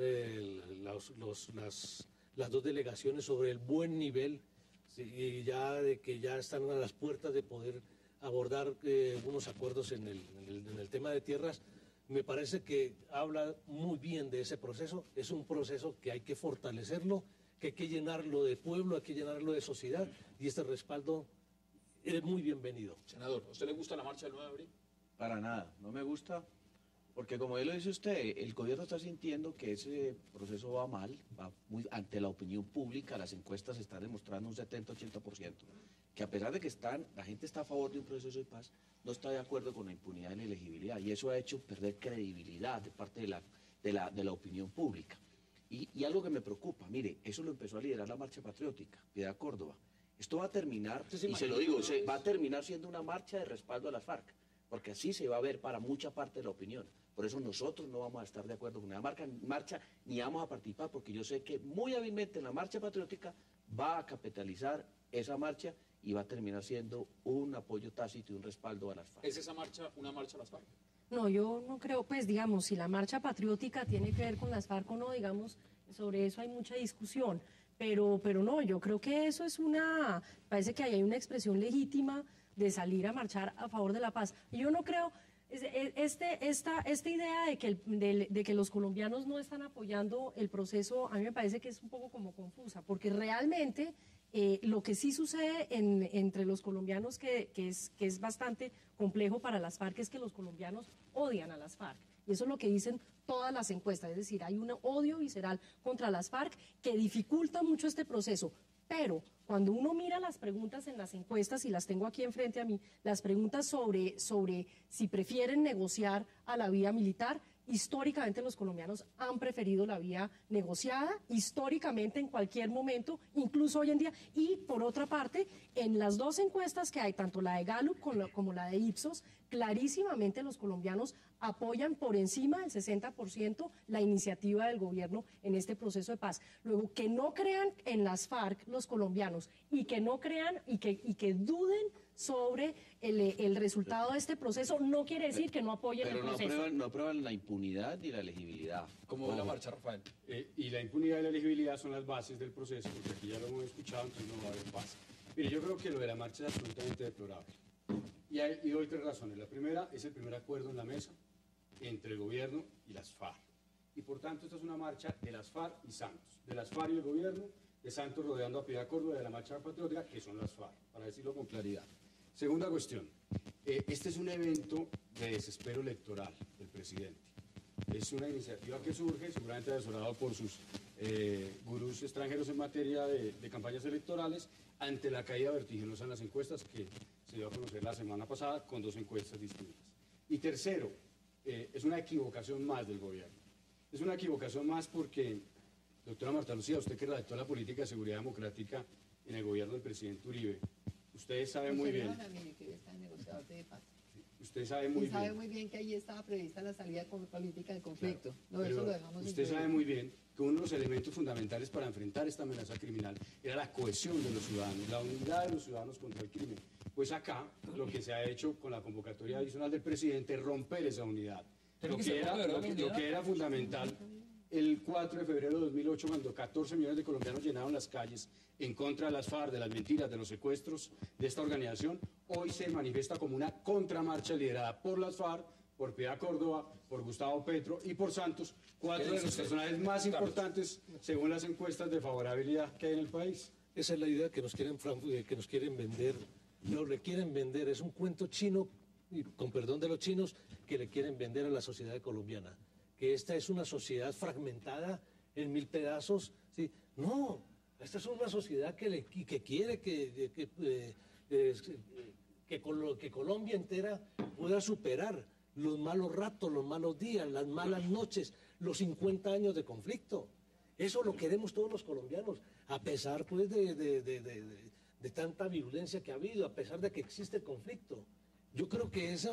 las dos delegaciones sobre el buen nivel, sí, y ya de que ya están a las puertas de poder abordar unos acuerdos en el tema de tierras, me parece que habla muy bien de ese proceso. Es un proceso que hay que fortalecerlo, que hay que llenarlo de pueblo, hay que llenarlo de sociedad, y este respaldo es muy bienvenido. Senador, ¿a usted le gusta la marcha del 9 de abril? Para nada, no me gusta, porque como él lo dice usted, el gobierno está sintiendo que ese proceso va mal, va muy ante la opinión pública, las encuestas están demostrando un 70-80%, que a pesar de que la gente está a favor de un proceso de paz, no está de acuerdo con la impunidad y la elegibilidad, y eso ha hecho perder credibilidad de parte de la opinión pública. Y algo que me preocupa, mire, eso lo empezó a liderar la Marcha Patriótica, Piedad Córdoba. Esto va a terminar, y se lo digo, va a terminar siendo una marcha de respaldo a las FARC, porque así se va a ver para mucha parte de la opinión. Por eso nosotros no vamos a estar de acuerdo con una marcha, ni vamos a participar, porque yo sé que muy hábilmente la Marcha Patriótica va a capitalizar esa marcha y va a terminar siendo un apoyo tácito y un respaldo a las FARC. ¿Es esa marcha una marcha a las FARC? No, yo no creo, pues digamos, si la marcha patriótica tiene que ver con las FARC o no, digamos, sobre eso hay mucha discusión. Pero no, yo creo que eso es parece que hay una expresión legítima de salir a marchar a favor de la paz. Yo no creo, esta idea de que los colombianos no están apoyando el proceso, a mí me parece que es un poco como confusa, porque realmente lo que sí sucede entre los colombianos, que es bastante complejo para las FARC, es que los colombianos odian a las FARC. Y eso es lo que dicen todas las encuestas, es decir, hay un odio visceral contra las FARC que dificulta mucho este proceso. Pero cuando uno mira las preguntas en las encuestas, y las tengo aquí enfrente a mí, las preguntas sobre si prefieren negociar a la vía militar, históricamente los colombianos han preferido la vía negociada, históricamente en cualquier momento, incluso hoy en día. Y por otra parte, en las dos encuestas que hay, tanto la de Gallup como la de Ipsos, clarísimamente los colombianos apoyan por encima del 60% la iniciativa del gobierno en este proceso de paz. Luego, que no crean en las FARC los colombianos y que no crean y que duden sobre el resultado de este proceso, no quiere decir que no apoyen el proceso. Pero no aprueban la impunidad ni la elegibilidad. ¿Cómo ve la marcha, Rafael? Y la impunidad y la elegibilidad son las bases del proceso, porque aquí ya lo hemos escuchado, entonces no va a haber paz. Mire, yo creo que lo de la marcha es absolutamente deplorable. Y doy 3 razones. La primera es el primer acuerdo en la mesa entre el gobierno y las FARC. Y por tanto, esta es una marcha de las FARC y Santos. De las FARC y el gobierno, de Santos rodeando a Piedad Córdoba, de la marcha patriótica, que son las FARC, para decirlo con claridad. Segunda cuestión. Este es un evento de desespero electoral del presidente. Es una iniciativa que surge, seguramente asesorado por sus gurús extranjeros en materia de campañas electorales, ante la caída vertiginosa en las encuestas que se dio a conocer la semana pasada con 2 encuestas distintas. Y tercero, es una equivocación más del gobierno. Es una equivocación más porque, doctora Marta Lucía, usted que redactó la política de seguridad democrática en el gobierno del presidente Uribe, usted sabe muy bien... Usted sabe muy bien. Sabe muy bien que ahí estaba prevista la salida con política de conflicto. Claro, no, eso lo dejamos. Usted sabe muy bien que uno de los elementos fundamentales para enfrentar esta amenaza criminal era la cohesión de los ciudadanos, la unidad de los ciudadanos contra el crimen. Pues acá lo que se ha hecho con la convocatoria adicional del presidente es romper esa unidad. Lo que era fundamental el 4 de febrero de 2008, cuando 14 millones de colombianos llenaron las calles en contra de las FARC, de las mentiras, de los secuestros de esta organización, hoy se manifiesta como una contramarcha liderada por las FARC, por Piedad Córdoba, por Gustavo Petro y por Santos, 4 de los personajes más importantes según las encuestas de favorabilidad que hay en el país. Esa es la idea que nos quieren vender. Lo que quieren vender es un cuento chino y con perdón de los chinos, que le quieren vender a la sociedad colombiana. Que esta es una sociedad fragmentada en 1000 pedazos. ¿Sí? No, esta es una sociedad que quiere que Colombia entera pueda superar los malos ratos, los malos días, las malas noches, los 50 años de conflicto. Eso lo queremos todos los colombianos, a pesar pues de tanta violencia que ha habido, a pesar de que existe el conflicto. Yo creo que eso,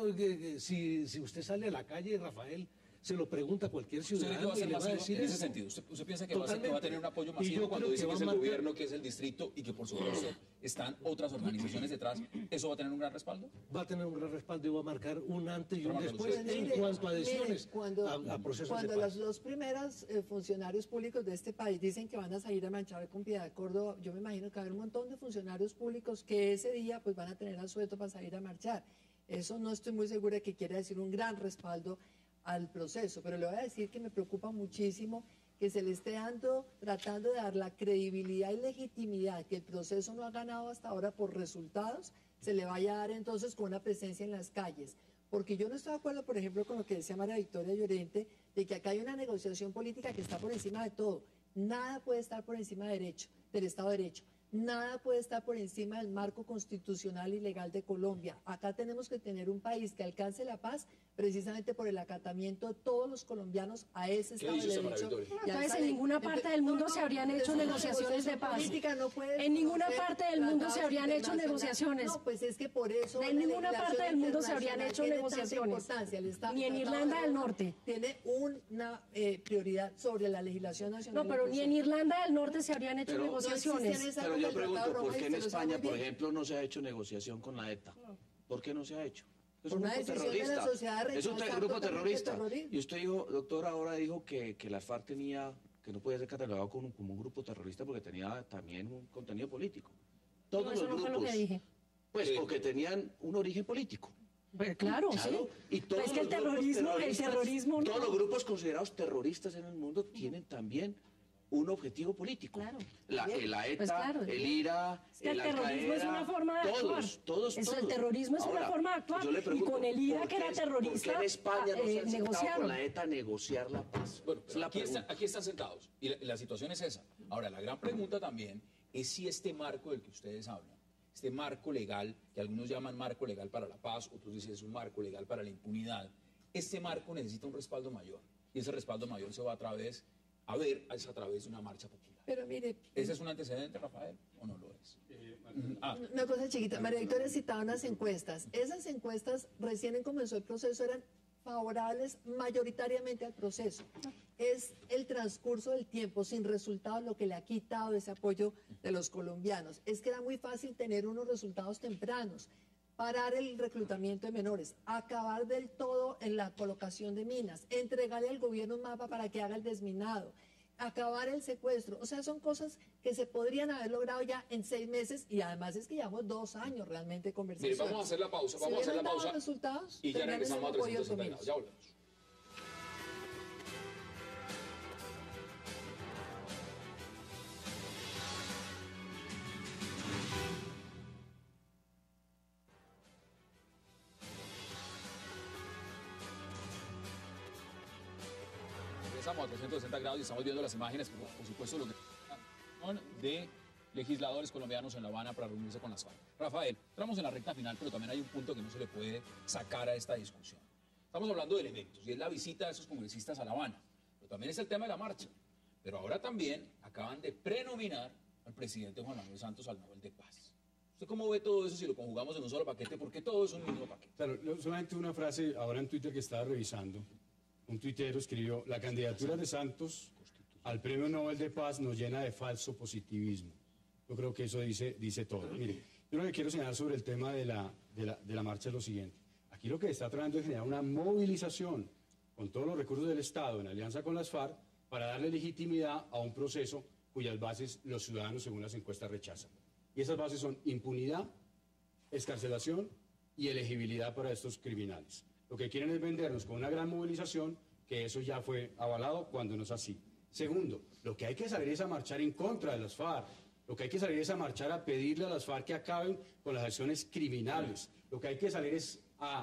si usted sale a la calle, Rafael, se lo pregunta a cualquier ciudadano. ¿Usted cree que va a ser y le va a masivo decir en ese eso. sentido? ¿Usted piensa que va a tener un apoyo Y masivo yo cuando creo dice que que es va el a marcar- gobierno, que es el distrito y que por supuesto están otras organizaciones detrás? ¿Eso va a tener un gran respaldo? Va a tener un gran respaldo y va a marcar un antes y un Pero, después Marcelo, en Mire, cuanto a adhesiones cuando, a procesos cuando de paz. los dos primeros funcionarios públicos de este país dicen que van a salir a marchar con Piedad Córdoba, yo me imagino que va a haber un montón de funcionarios públicos que ese día pues van a tener asueto para salir a marchar. Eso no estoy muy segura que quiera decir un gran respaldo al proceso, pero le voy a decir que me preocupa muchísimo que se le esté tratando de dar la credibilidad y legitimidad que el proceso no ha ganado hasta ahora por resultados, se le vaya a dar entonces con una presencia en las calles. Porque yo no estoy de acuerdo, por ejemplo, con lo que decía María Victoria Llorente, de que acá hay una negociación política que está por encima de todo. Nada puede estar por encima del Estado de Derecho. Nada puede estar por encima del marco constitucional y legal de Colombia. Acá tenemos que tener un país que alcance la paz precisamente por el acatamiento de todos los colombianos a ese Estado de dice usted, María Derecho. Victoria? y a Entonces, esa en ley. ninguna parte del mundo se habrían hecho es una negociaciones de negociación paz. política, no puede En ninguna reconocer parte del mundo se tratados habrían hecho internacionales. negociaciones. No, pues es que por eso En la ninguna legislación parte del mundo se habrían internacional hecho tiene tanta negociaciones. importancia. Ni en Tratado Irlanda de del Roma Norte. tiene una prioridad sobre la legislación nacional. No, pero ni en Irlanda del Norte se habrían hecho Pero- negociaciones. Pero yo pregunto, ¿por qué en España, por ejemplo, no se ha hecho negociación con la ETA? ¿Por qué no se ha hecho? Es Por un una grupo decisión de la terrorista. sociedad de Es un rechazar grupo totalmente terrorista. el terrorismo. Y usted dijo, doctor, ahora dijo que las FARC tenía, que no podía ser catalogado como un grupo terrorista porque tenía también un contenido político. Todos No, eso los no fue grupos. lo que dije. Pues porque tenían un origen político. Pues claro, sí. Y todos Es que el los grupos terrorismo no. todos los grupos considerados terroristas en el mundo tienen también un objetivo político. Claro. El ETA, Pues claro. el IRA, Es que el Al-Qaeda, terrorismo es una forma de actuar. Todos. El terrorismo es una Ahora, forma de actuar. yo le pregunto, Y con el IRA, ¿por que era qué- terrorista, ¿por qué en España no se han sentado negociaron. con la ETA a negociar la paz? Bueno, Esa es pero la aquí, pregunta. aquí están sentados y la situación es esa. Ahora, la gran pregunta también es si este marco del que ustedes hablan, este marco legal, que algunos llaman marco legal para la paz, otros dicen es un marco legal para la impunidad, este marco necesita un respaldo mayor. Y ese respaldo mayor se va a través de una marcha popular. Pero mire, ¿Ese es un antecedente, Rafael, o no lo es? una cosa chiquita, María Victoria citaba unas encuestas. Esas encuestas, recién comenzó el proceso, eran favorables mayoritariamente al proceso. Es el transcurso del tiempo sin resultados lo que le ha quitado ese apoyo de los colombianos. Es que era muy fácil tener unos resultados tempranos, parar el reclutamiento de menores, acabar del todo en la colocación de minas, entregarle al gobierno un mapa para que haga el desminado, acabar el secuestro. O sea, son cosas que se podrían haber logrado ya en 6 meses y además es que llevamos 2 años realmente Mire, conversando. vamos a hacer la pausa, Si vamos a hacer la hubieran dado pausa resultados, y ya tendrían regresamos a un apoyo 360 conmigo. grados. Ya volvemos. Regresamos a 360 grados y estamos viendo las imágenes, por supuesto, lo que son de legisladores colombianos en La Habana para reunirse con las FARC. Rafael, entramos en la recta final, pero también hay un punto que no se le puede sacar a esta discusión. Estamos hablando de elementos y es la visita de esos congresistas a La Habana, pero también es el tema de la marcha. Pero ahora también acaban de prenominar al presidente Juan Manuel Santos al Nobel de Paz. ¿Usted cómo ve todo eso si lo conjugamos en un solo paquete? Porque todo es un mismo paquete. Claro, solamente una frase ahora en Twitter que estaba revisando. Un tuitero escribió, la candidatura de Santos al Premio Nobel de Paz nos llena de falso positivismo. Yo creo que eso dice todo. Mire, yo lo que quiero señalar sobre el tema de la marcha es lo siguiente. Aquí lo que está tratando es generar una movilización con todos los recursos del Estado en alianza con las FARC para darle legitimidad a un proceso cuyas bases los ciudadanos, según las encuestas, rechazan. Y esas bases son impunidad, excarcelación y elegibilidad para estos criminales. Lo que quieren es vendernos con una gran movilización, que eso ya fue avalado cuando no es así. Segundo, lo que hay que salir es a marchar en contra de las FARC. Lo que hay que salir es a marchar a pedirle a las FARC que acaben con las acciones criminales. Lo que hay que salir es a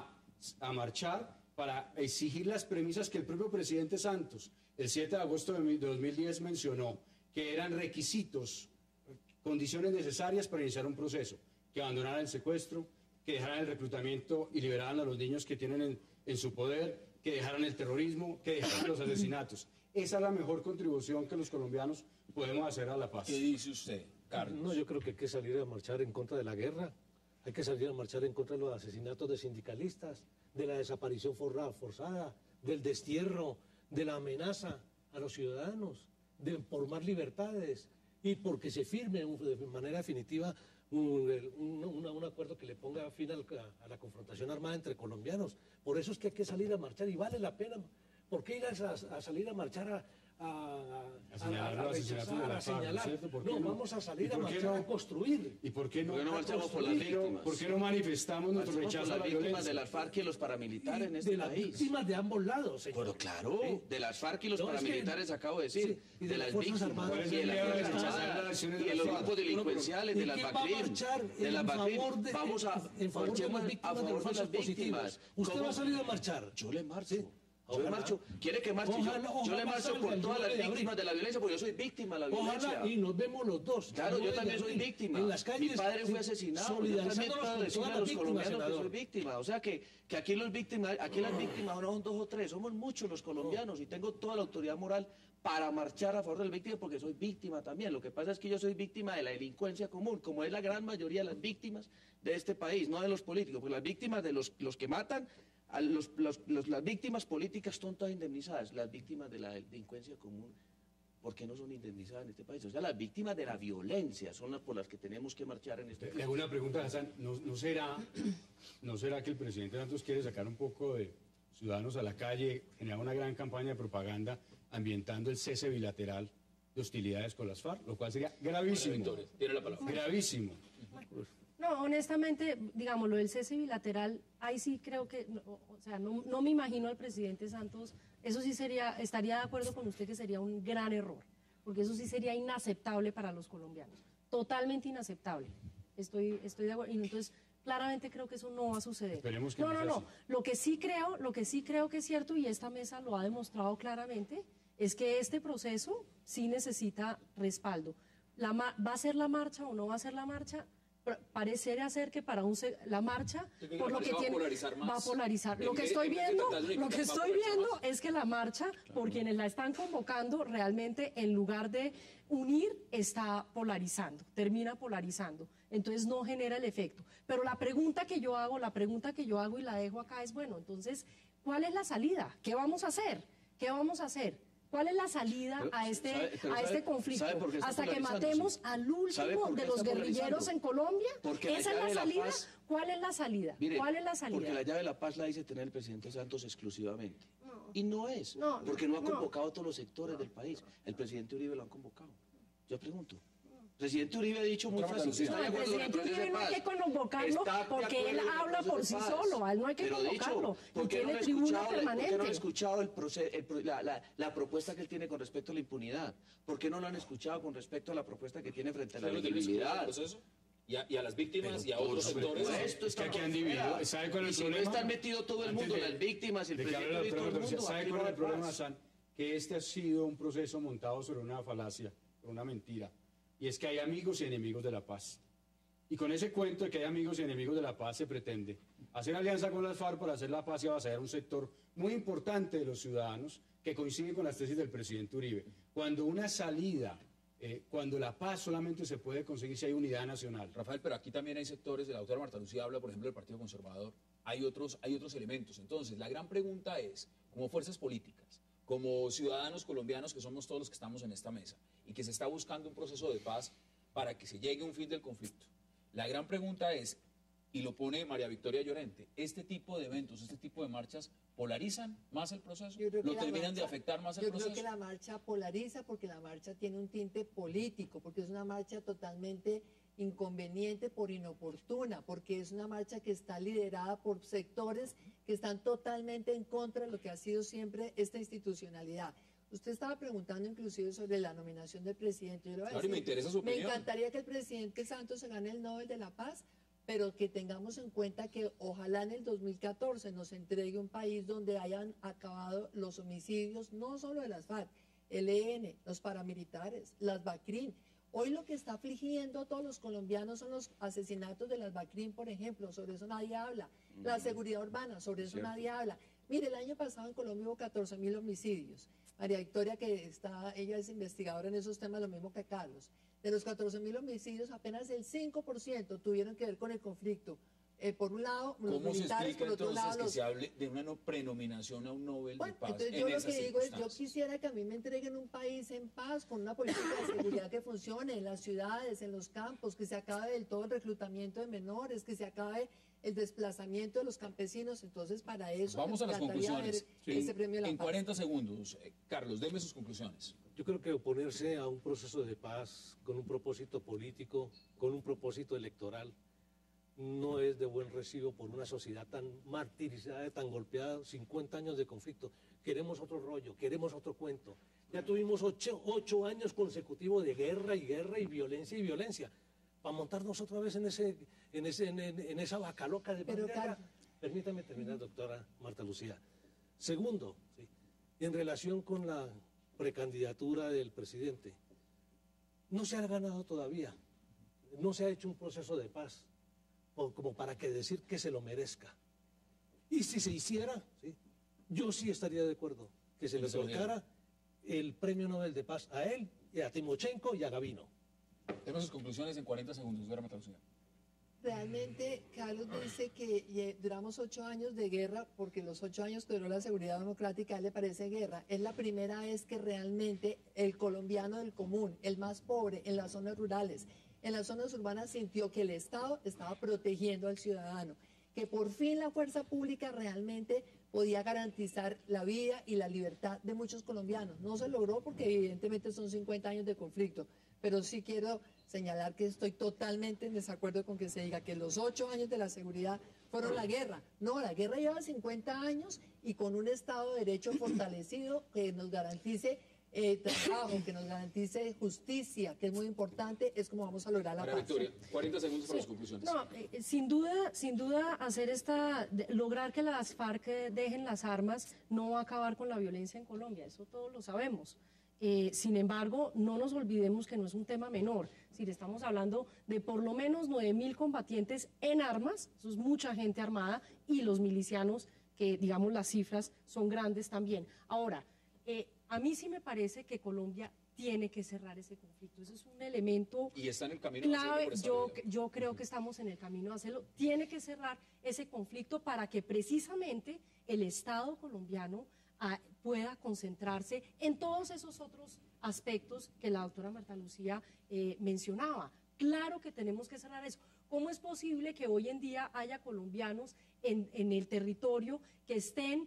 a marchar para exigir las premisas que el propio presidente Santos el 7 de agosto de 2010 mencionó, que eran requisitos, condiciones necesarias para iniciar un proceso, que abandonaran el secuestro, que dejaran el reclutamiento y liberaran a los niños que tienen en su poder, que dejaran el terrorismo, que dejaran los asesinatos. Esa es la mejor contribución que los colombianos podemos hacer a la paz. ¿Qué dice usted, Carlos? No, yo creo que hay que salir a marchar en contra de la guerra, hay que salir a marchar en contra de los asesinatos de sindicalistas, de la desaparición forzada, del destierro, de la amenaza a los ciudadanos, por más libertades y porque se firme de manera definitiva un acuerdo que le ponga fin a la confrontación armada entre colombianos. Por eso es que hay que salir a marchar y vale la pena. ¿Por qué ir a salir a marchar a señalar? No, vamos a salir a marchar a construir. ¿Y por qué no marchamos por las víctimas? ¿Por qué no manifestamos nuestro rechazo a la violencia? Las víctimas de las FARC y los paramilitares en este país. De las víctimas de ambos lados, señor. Pero claro, de las FARC y los paramilitares, acabo de decir, y de las víctimas, y de las Fuerzas Armadas, y de los grupos delincuenciales, de las BACRIM, de las BACRIM. Vamos a marchemos a favor de las víctimas. ¿Usted va a salir a marchar? Yo le marcho. Yo le marcho. ¿Quiere que marche? Yo le marcho por todas las víctimas de la violencia, porque yo soy víctima de la violencia. Ojalá, y nos vemos los dos. Claro, yo también soy víctima. En las calles, mi padre fue asesinado. Yo también puedo decirle a los colombianos que soy víctima. O sea que aquí las víctimas no son 2 o 3, somos muchos los colombianos y tengo toda la autoridad moral para marchar a favor del víctima porque soy víctima también. Lo que pasa es que yo soy víctima de la delincuencia común, como es la gran mayoría de las víctimas de este país, no de los políticos, porque las víctimas de los que matan, las víctimas políticas son todas indemnizadas, las víctimas de la delincuencia común, ¿por qué no son indemnizadas en este país? O sea, las víctimas de la violencia son las por las que tenemos que marchar en este país. Le hago una pregunta, Hassan, ¿no será que el presidente Santos quiere sacar un poco de ciudadanos a la calle, generar una gran campaña de propaganda ambientando el cese bilateral de hostilidades con las FARC, lo cual sería gravísimo? Victoria, tiene la palabra. Gravísimo. No, honestamente, digamos, lo del cese bilateral, ahí sí creo que, no me imagino al presidente Santos, eso sí estaría de acuerdo con usted que sería un gran error, porque eso sí sería inaceptable para los colombianos, totalmente inaceptable, estoy de acuerdo, y entonces claramente creo que eso no va a suceder. Esperemos que no, lo que sí creo que es cierto, y esta mesa lo ha demostrado claramente, es que este proceso sí necesita respaldo. ¿Va a ser la marcha o no va a ser la marcha? Parecería ser que para la marcha por lo que tiene va a polarizar. Lo que estoy viendo es que la marcha por quienes la están convocando realmente en lugar de unir está polarizando, termina polarizando. Entonces no genera el efecto. Pero la pregunta que yo hago y la dejo acá es, bueno, entonces, ¿cuál es la salida? ¿Qué vamos a hacer? ¿Cuál es la salida a este conflicto? ¿Hasta que matemos al último de los guerrilleros en Colombia? ¿Esa es la salida? ¿Cuál es la salida? Mire, ¿Cuál es la salida? Porque la llave de la paz la dice tener el presidente Santos exclusivamente. No. Y no es, porque no ha convocado a todos los sectores del país. El presidente Uribe lo han convocado. Yo pregunto. El presidente Uribe ha dicho muy fácil. El presidente Uribe no hay que convocarlo porque él habla por sí solo, a él no hay que convocarlo. ¿Por qué tiene tribuna permanente. ¿Por qué no han escuchado la propuesta que él tiene con respecto a la impunidad? ¿Por qué no lo han escuchado con respecto a la propuesta que tiene frente a la legibilidad? Y a las víctimas y a otros sectores. Esto es que aquí han dividido. ¿Sabe cuál es el problema? Si no están metido todo el mundo, las víctimas y el presidente y todo el mundo. ¿Sabe cuál es el problema, Hassan? Que este ha sido un proceso montado sobre una falacia, sobre una mentira. Y es que hay amigos y enemigos de la paz. Y con ese cuento de que hay amigos y enemigos de la paz se pretende hacer alianza con las FARC para hacer la paz y avasallar un sector muy importante de los ciudadanos que coinciden con las tesis del presidente Uribe. Cuando una salida, cuando la paz solamente se puede conseguir si hay unidad nacional. Rafael, pero aquí también hay sectores, la doctora Marta Lucía habla, por ejemplo, del Partido Conservador, hay otros elementos. Entonces, la gran pregunta es, como fuerzas políticas, como ciudadanos colombianos que somos todos los que estamos en esta mesa y que se está buscando un proceso de paz para que se llegue a un fin del conflicto. La gran pregunta es, y lo pone María Victoria Llorente, ¿este tipo de eventos, este tipo de marchas polarizan más el proceso? ¿Lo terminan de afectar más el proceso? Yo creo que la marcha polariza porque la marcha tiene un tinte político, porque es una marcha totalmente inconveniente por inoportuna, porque es una marcha que está liderada por sectores que están totalmente en contra de lo que ha sido siempre esta institucionalidad. Usted estaba preguntando inclusive sobre la nominación del presidente. Yo le voy a decir, me interesa su opinión. Me encantaría que el presidente Santos se gane el Nobel de la Paz, pero que tengamos en cuenta que ojalá en el 2014 nos entregue un país donde hayan acabado los homicidios, no solo de las FARC, el EN, los paramilitares, las BACRIM. Hoy lo que está afligiendo a todos los colombianos son los asesinatos de las BACRIM, por ejemplo, sobre eso nadie habla. La seguridad urbana, sobre eso nadie habla. Mire, el año pasado en Colombia hubo 14.000 homicidios. María Victoria, ella es investigadora en esos temas, lo mismo que Carlos. De los 14.000 homicidios, apenas el 5% tuvieron que ver con el conflicto. Por un lado, los ¿Cómo se militares, explica por otro entonces lado, que se hable de una prenominación a un Nobel de Paz entonces en yo lo esas que digo es, yo circunstancias? quisiera que a mí me entreguen un país en paz, con una política de seguridad que funcione en las ciudades, en los campos, que se acabe del todo el reclutamiento de menores, que se acabe el desplazamiento de los campesinos. Entonces, para eso Vamos a las conclusiones. ese premio de la En paz. 40 segundos, Carlos, deme sus conclusiones. Yo creo que oponerse a un proceso de paz con un propósito político, con un propósito electoral, no es de buen recibo por una sociedad tan martirizada, tan golpeada, 50 años de conflicto. Queremos otro rollo, queremos otro cuento. Ya tuvimos 8 años consecutivos de guerra y guerra y violencia y violencia. Para montarnos otra vez en esa vaca loca de pandemia. Permítame terminar, doctora Marta Lucía. Segundo, ¿sí?, en relación con la precandidatura del presidente, no se ha ganado todavía, no se ha hecho un proceso de paz como para que decir que se lo merezca. Y si se hiciera, ¿sí?, yo sí estaría de acuerdo que se le otorgara el premio Nobel de Paz a él, y a Timochenko y a Gavino. Deme sus conclusiones en 40 segundos, doctora Marta Lucía. Realmente, Carlos dice que duramos 8 años de guerra, porque los 8 años que duró la seguridad democrática, a él le parece guerra. Es la primera vez que realmente el colombiano del común, el más pobre, en las zonas rurales, en las zonas urbanas, sintió que el Estado estaba protegiendo al ciudadano, que por fin la fuerza pública realmente podía garantizar la vida y la libertad de muchos colombianos. No se logró porque evidentemente son 50 años de conflicto, pero sí quiero señalar que estoy totalmente en desacuerdo con que se diga que los 8 años de la seguridad fueron la guerra. No, la guerra lleva 50 años y con un Estado de Derecho fortalecido que nos garantice trabajo, que nos garantice justicia, que es muy importante, es como vamos a lograr la María paz. Victoria, 40 segundos para las conclusiones. No, sin duda lograr que las FARC dejen las armas no va a acabar con la violencia en Colombia, eso todos lo sabemos. Sin embargo, no nos olvidemos que no es un tema menor. Es decir, estamos hablando de por lo menos 9.000 combatientes en armas, eso es mucha gente armada, y los milicianos, que digamos las cifras son grandes también. Ahora, a mí sí me parece que Colombia tiene que cerrar ese conflicto. Ese es un elemento Y está en el camino clave. de hacerlo por esta vía. Yo creo que estamos en el camino de hacerlo. Tiene que cerrar ese conflicto para que precisamente el Estado colombiano pueda concentrarse en todos esos otros aspectos que la doctora Marta Lucía mencionaba. Claro que tenemos que cerrar eso. ¿Cómo es posible que hoy en día haya colombianos en el territorio que estén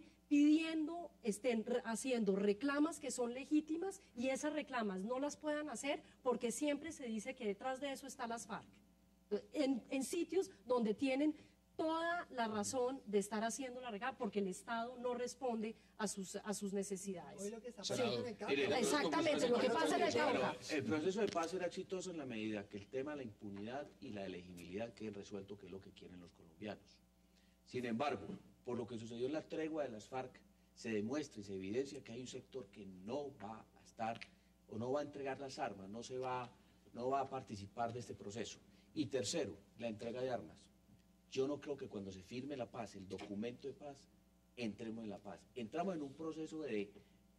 haciendo reclamas que son legítimas y esas reclamas no las puedan hacer porque siempre se dice que detrás de eso está las FARC? En sitios donde tienen toda la razón de estar haciendo la reclama porque el Estado no responde a sus necesidades. Hoy lo que está Sí. pasando en el Cauca. Mire, Exactamente, lo que pasa en el Cauca. El proceso de paz será exitoso en la medida que el tema de la impunidad y la elegibilidad queden resueltos, que es lo que quieren los colombianos. Sin embargo, por lo que sucedió en la tregua de las FARC, se demuestra y se evidencia que hay un sector que no va a estar o no va a entregar las armas, no va a participar de este proceso. Y tercero, la entrega de armas. Yo no creo que cuando se firme la paz, el documento de paz, entremos en la paz. Entramos en un proceso de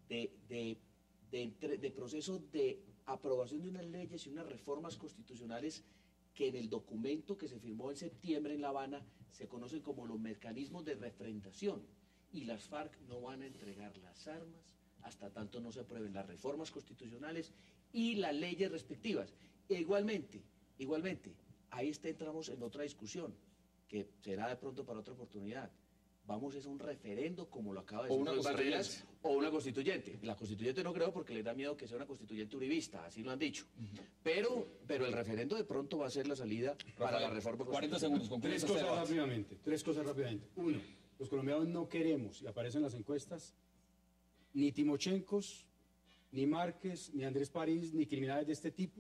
proceso de aprobación de unas leyes y unas reformas constitucionales que en el documento que se firmó en septiembre en La Habana se conocen como los mecanismos de refrendación. Y las FARC no van a entregar las armas hasta tanto no se aprueben las reformas constitucionales y las leyes respectivas. E igualmente, ahí entramos en otra discusión, que será de pronto para otra oportunidad. Vamos a un referendo, como lo acaba de decir Luis Barreras, o una constituyente. La constituyente no creo porque les da miedo que sea una constituyente uribista, así lo han dicho. Pero el referendo de pronto va a ser la salida para la reforma 40 segundos, concluye Tres cosas rápidamente. Uno, los colombianos no queremos, y aparecen las encuestas, ni Timochenkos, ni Márquez, ni Andrés París, ni criminales de este tipo,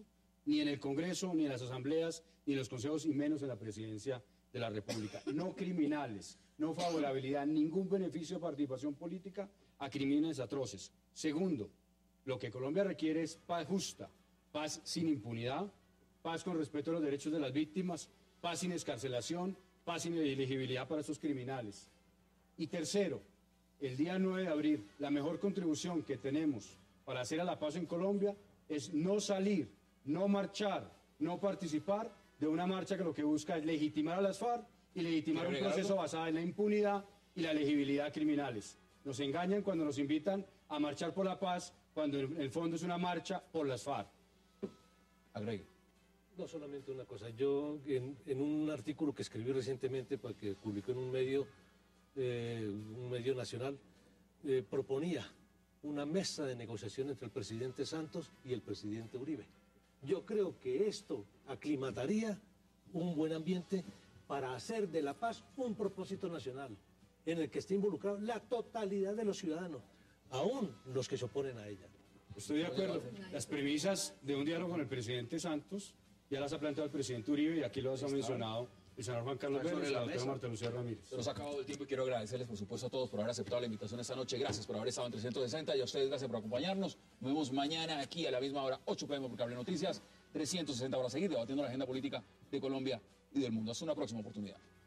ni en el Congreso, ni en las asambleas, ni en los consejos, y menos en la presidencia de la República. No criminales, no favorabilidad, ningún beneficio de participación política a crímenes atroces. Segundo, lo que Colombia requiere es paz justa, paz sin impunidad, paz con respeto a los derechos de las víctimas, paz sin excarcelación, paz sin elegibilidad para estos criminales. Y tercero, el día 9 de abril, la mejor contribución que tenemos para hacer a la paz en Colombia es no salir, no marchar, no participar de una marcha que lo que busca es legitimar a las FARC y legitimar un proceso basado en la impunidad y la elegibilidad de criminales. Nos engañan cuando nos invitan a marchar por la paz, cuando en el fondo es una marcha por las FARC. Agregue. No solamente una cosa, yo en un artículo que escribí recientemente para que publicó en un medio nacional, proponía una mesa de negociación entre el presidente Santos y el presidente Uribe. Yo creo que esto aclimataría un buen ambiente para hacer de la paz un propósito nacional en el que esté involucrado la totalidad de los ciudadanos, aún los que se oponen a ella. Estoy de acuerdo. Las premisas de un diálogo con el presidente Santos ya las ha planteado el presidente Uribe y aquí lo ha mencionado el senador Juan Carlos Vélez y la doctora Marta Lucía Ramírez. Se nos ha acabado el tiempo y quiero agradecerles, por supuesto, a todos por haber aceptado la invitación esta noche. Gracias por haber estado en 360 y a ustedes gracias por acompañarnos. Nos vemos mañana aquí a la misma hora, 8 p.m. por Cable Noticias, 360 para seguir debatiendo la agenda política de Colombia y del mundo. Hasta una próxima oportunidad.